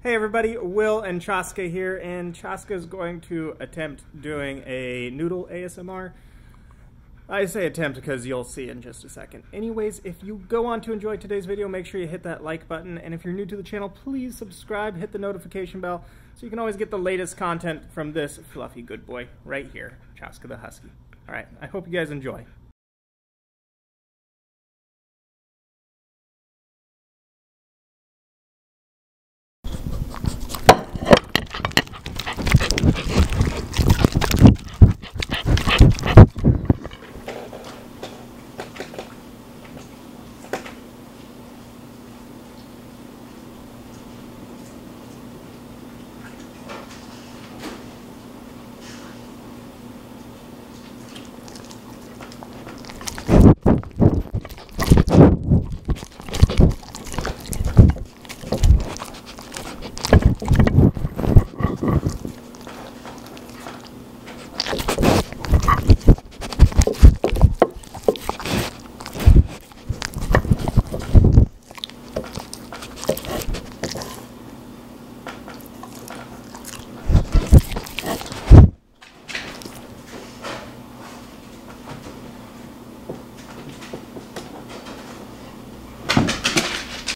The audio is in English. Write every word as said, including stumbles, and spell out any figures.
Hey everybody, Will and Chaska here, and Chaska is going to attempt doing a noodle A S M R. I say attempt because you'll see in just a second. Anyways, if you go on to enjoy today's video, make sure you hit that like button, and if you're new to the channel, please subscribe, hit the notification bell, so you can always get the latest content from this fluffy good boy right here, Chaska the Husky. Alright, I hope you guys enjoy.